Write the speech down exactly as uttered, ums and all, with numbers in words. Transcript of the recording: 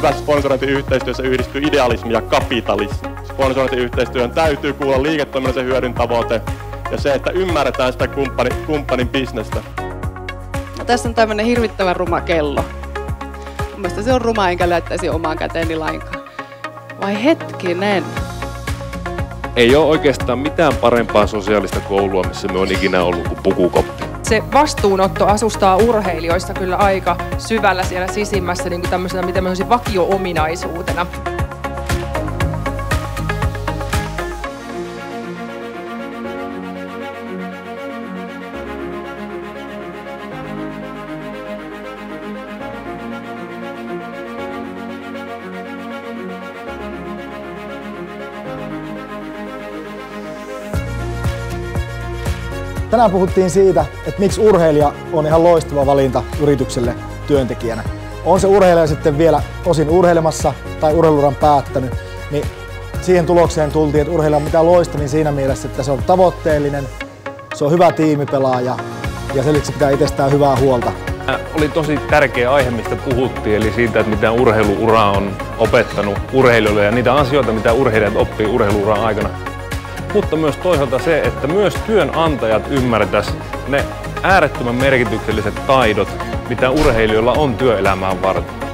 hyvässä sponsorointiyhteistyössä yhdistyy idealismi ja kapitalismi. Sponsorointiyhteistyön täytyy kuulla liiketoiminnallisen hyödyn tavoite ja se, että ymmärretään sitä kumppani, kumppanin bisnestä. No, tässä on tämmöinen hirvittävän ruma kello. Mun mielestä se on ruma, enkä laittaisi omaan käteeni lainkaan. Vai hetkinen? Ei ole oikeastaan mitään parempaa sosiaalista koulua, missä me on ikinä ollut kuin pukukoppi. Se vastuunotto asustaa urheilijoista kyllä aika syvällä siellä sisimmässä niin kuin tämmöisenä, mitä me olisi vakio-ominaisuutena. Tänään puhuttiin siitä, että miksi urheilija on ihan loistava valinta yritykselle työntekijänä. On se urheilija sitten vielä osin urheilemassa tai urheiluuran päättänyt, niin siihen tulokseen tultiin, että urheilija on mitä loistavin siinä mielessä, että se on tavoitteellinen, se on hyvä tiimipelaaja ja sen lisäksi pitää itsestään hyvää huolta. Oli tosi tärkeä aihe, mistä puhuttiin, eli siitä, että mitä urheiluura on opettanut urheilijoille ja niitä asioita, mitä urheilijat oppii urheiluuran aikana. Mutta myös toisaalta se, että myös työnantajat ymmärtäisivät ne äärettömän merkitykselliset taidot, mitä urheilijoilla on työelämään varten.